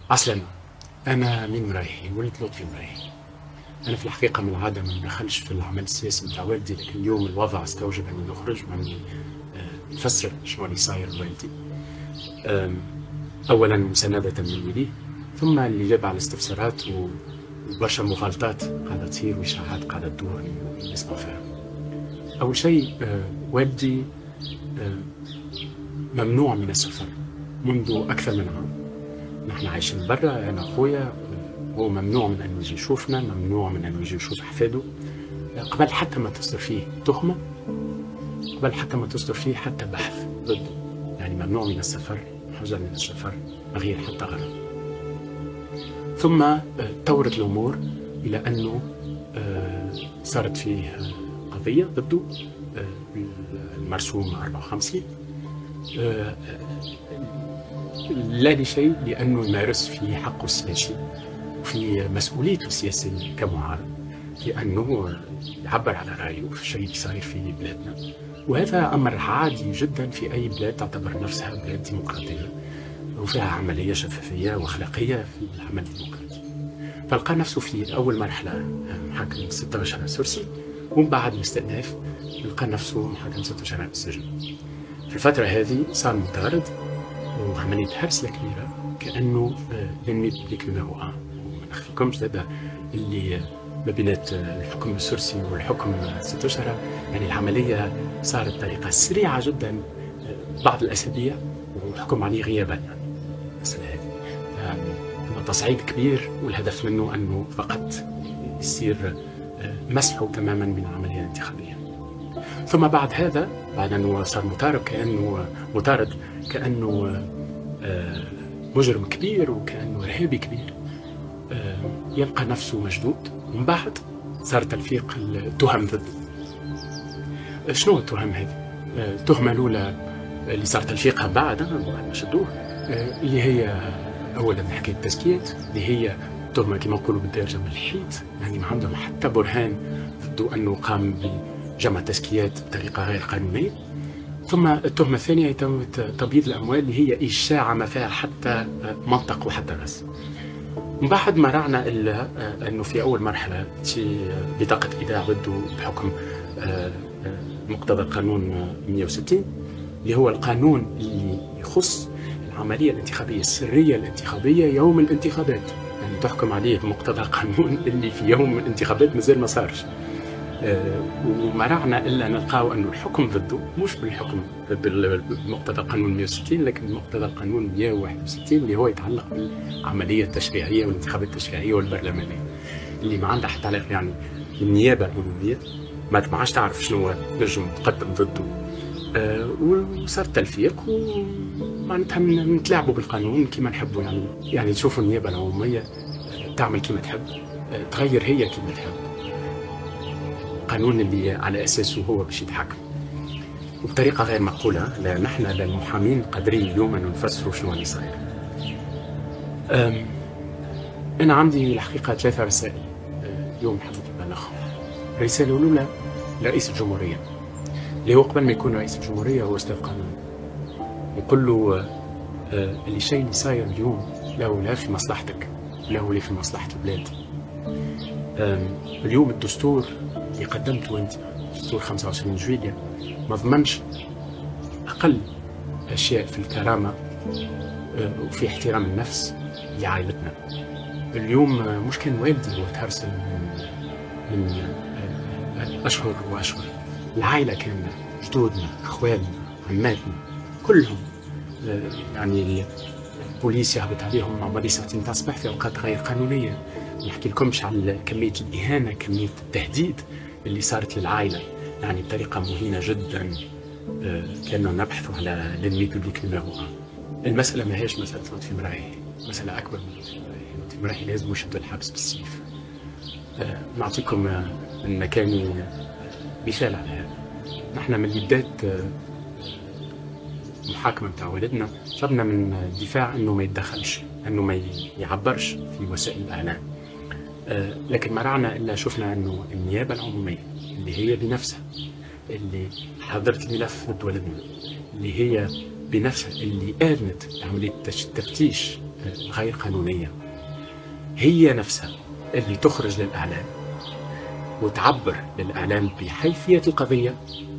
عسلامة. أنا مين مرايحي، ولد لطفي مرايحي. أنا في الحقيقة من العادة ما ندخلش في العمل السياسي متاع والدي، لكن اليوم الوضع استوجب أن نخرج وأني نفسر شنو اللي صاير لوالدي. أولا مساندة من والديه، ثم الإجابة على الاستفسارات وبرشا مغالطات قاعدة تصير وإشاعات قاعدة تدور نسمع فيها. أول شيء والدي ممنوع من السفر منذ أكثر من عام. نحن عايشين برا، أنا أخويا، هو ممنوع من أن يجي يشوفنا، ممنوع من أن يجي يشوف أحفاده، قبل حتى ما تصدر فيه تهمة، قبل حتى ما تصدر فيه حتى بحث ضده. يعني ممنوع من السفر، حجر من السفر غير حتى غرض. ثم تطورت الأمور إلى أنه صارت فيه قضية ضده، المرسوم 54، لا لشيء، لأنه يمارس في حقه السياسي وفي مسؤوليته السياسية كمعارض، لأنه يعبر على رأيه في الشيء اللي صاير في بلادنا. وهذا أمر عادي جدا في أي بلاد تعتبر نفسها بلاد ديمقراطية وفيها عملية شفافية وأخلاقية في العمل الديمقراطي. فلقى نفسه في أول مرحلة محاكم 16 سرسي، ومن بعد الاستئناف لقى نفسه محاكم 16 السجن. في الفترة هذه صار مطارد وعملية حبس كبيرة، كأنه لنمي بليك نمرو 1. وما نخفيكمش زاد اللي ما بينات الحكم السرسي والحكم 16، يعني العملية صارت بطريقة سريعة جدا، بعض الأسابيع وحكم عليه غيابا. يعني المسألة هذه تصعيد كبير، والهدف منه أنه فقط يصير مسحه تماما من العملية الانتخابية. ثم بعد هذا، بعد أنه صار مطارد كأنه مجرم كبير وكأنه إرهابي كبير، يلقى نفسه مشدود. ومن بعد صار تلفيق التهم ضده. شنو التهم هذه؟ التهمة الأولى اللي صار تلفيقها بعد ما شدوه، اللي هي أولا حكاية التزكيات، اللي هي تهمة كما نقولوا بالدارجة ملحيد، يعني ما عندهم حتى برهان ضده أنه قام بجمع تزكيات بطريقة غير قانونية. ثم التهمة الثانية هي تهمة تبييض الأموال، اللي هي إشاعة ما فيها حتى منطق وحتى رأس. من بعد ما رعنا إلا أنه في أول مرحلة بطاقة إيداع ضده بحكم مقتضى القانون 160، اللي هو القانون اللي يخص العملية الانتخابية السرية الانتخابية يوم الانتخابات. يعني تحكم عليه بمقتضى القانون اللي في يوم الانتخابات مازال ما صارش. وما رعنا إلا نلقاو أنه الحكم ضده مش بالحكم بمقتضى قانون 160، لكن بمقتضى القانون 161 اللي هو يتعلق بالعملية التشريعية والانتخابات التشريعية والبرلمانية، اللي ما عندها حتى علاقة يعني النيابة العمومية ما عادش تعرف شنو نجم تقدم ضده. وصار تلفيق، ومعناتها نتلاعبوا بالقانون كما نحبوا. يعني تشوفوا النيابة العمومية تعمل كما تحب، تغير هي كما تحب القانون اللي على أساسه هو باش يتحكم، وبطريقة غير معقولة. لا نحن لا المحامين قادرين اليوم أن نفسروا شنو اللي صاير. أنا عندي الحقيقة 3 رسائل اليوم حبيت نبلغهم. الرسالة الأولى لرئيس الجمهورية، اللي هو قبل ما يكون رئيس الجمهورية هو أستاذ قانون. نقول له اللي شيء اللي صاير اليوم لا في مصلحتك، لا في مصلحة البلاد. اليوم الدستور اللي قدمته أنت، دستور 25 جويلية، ما ضمنش أقل أشياء في الكرامة وفي احترام النفس لعائلتنا. اليوم مش كان والدي هو تهرسل من أشهر وأشهر، العائلة كاملة، جدودنا، أخواننا، عماتنا، كلهم. يعني البوليس يهبط عليهم عمالي ساعتين تاع الصباح في أوقات غير قانونية. نحكي لكمش على كمية الإهانة، كمية التهديد اللي صارت للعائلة، يعني بطريقة مهينة جدا. كانوا نبحثوا على لنمي بوبليك نمرو 1. المسألة ما هيش مسألة لطفي مرايحي، مسألة أكبر من لطفي مرايحي. لطفي مرايحي لازم يشد الحبس بالسيف. نعطيكم من مكاني مثال على هذا. نحن من اللي بدات المحاكمة بتاع والدنا طلبنا من الدفاع أنه ما يتدخلش، أنه ما يعبرش في وسائل الإعلام. لكن ما رعنا إلا شفنا أنه النيابة العمومية اللي هي بنفسها اللي حضرت الملف ضد والدنا، اللي هي بنفسها اللي آذنت عملية تفتيش غير قانونية هي نفسها اللي تخرج للإعلام وتعبر للإعلام بحيثية القضية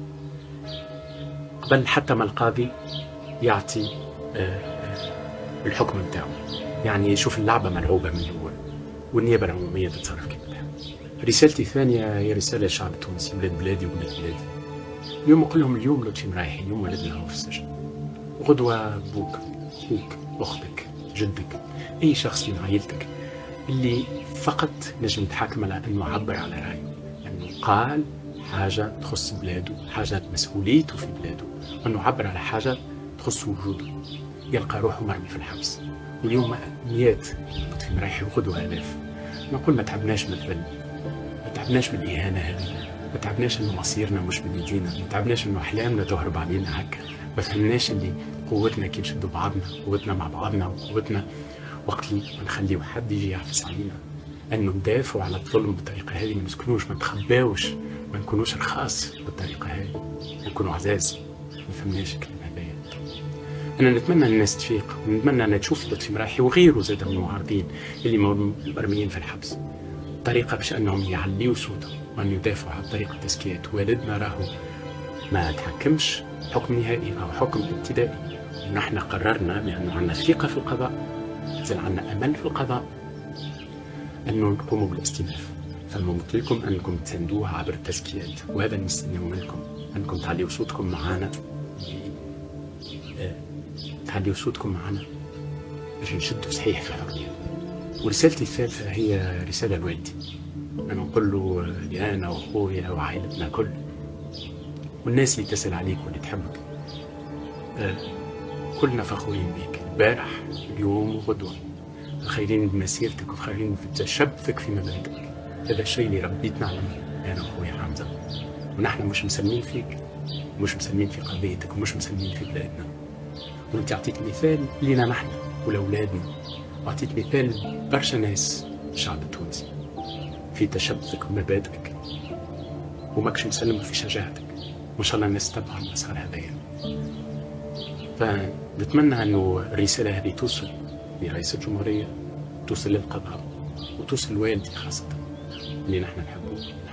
قبل حتى ما القاضي يعطي الحكم بتاعه. يعني يشوف اللعبة ملعوبة من الأول والنيابة العمومية تتصرف كيف بدها. رسالتي الثانية هي رسالة للشعب التونسي، ولاد بلادي وبنات بلادي. اليوم نقول لهم اليوم لطفي مرايحي، اليوم ولدنا هو في السجن، غدوة أبوك، أخوك، أختك، جدك، أي شخص من عائلتك اللي فقط نجم يتحاكم على أنه عبر على رأيه، أنه قال حاجة تخص بلاده، حاجة مسؤوليته في بلاده، أنه عبر على حاجة تخص وجوده، يلقى روحه مرمي في الحبس. واليوم مئات لطفي مرايحي وغدوة آلاف. نقول ما تعبناش من الذل، ما تعبناش من الإهانة هذه، ما تعبناش انه مصيرنا مش بيدينا، ما تعبناش انه احلامنا تهرب علينا هكا، ما فهمناش اللي قوتنا كي نشدوا بعضنا، قوتنا مع بعضنا، وقوتنا وقت اللي ما نخليو حد يجي يعفس علينا، انه ندافعوا على الظلم بالطريقه هذه، ما نسكنوش، ما نتخباوش، ما نكونوش رخاص بالطريقه هذه، نكونوا عزاز. ما فهمناش الكلام هذايا. انا نتمنى الناس تفيق، ونتمنى ان تشوف لطفي مرايحي وغيره زاد من المعارضين اللي مرميين في الحبس طريقه باش انهم يعليوا صوتهم وأن يدافعوا عن طريقة تزكية والدنا. راهو ما تحكمش حكم نهائي أو حكم ابتدائي، ونحن قررنا لأنه عندنا ثقة في القضاء، زال عندنا أمل في القضاء، أنه نقوموا بالاستئناف. فنمثل لكم أنكم تساندوه عبر التزكيات، وهذا نستناه منكم، أنكم تعليوا صوتكم معنا، تعليوا صوتكم معنا باش نشدوا صحيح في الحرية. ورسالتي الثالثة هي رسالة لوالدي. أنا نقول له أنا وأخويا وعائلتنا كل والناس اللي تسأل عليك واللي تحبك، كلنا فخورين بيك البارح اليوم وغدوة، فخيرين بمسيرتك وفخيرين في تشبثك في مبادئك. هذا الشيء اللي ربيتنا عليه أنا وأخويا حمزة، ونحن مش مسلمين فيك، مش مسلمين في قضيتك، ومش مسلمين في بلادنا. وانت أعطيت مثال لنا نحن ولأولادنا، وأعطيت مثال برشا ناس الشعب التونسي في تشبثك ومبادئك، وماكش مسلم في شجاعتك. وإن شاء الله الناس تتبع المسار هذايا. فنتمنى أنه الرسالة هذه توصل لرئيس الجمهورية، توصل للقضاء، وتوصل لوالدي خاصة اللي نحن نحبه.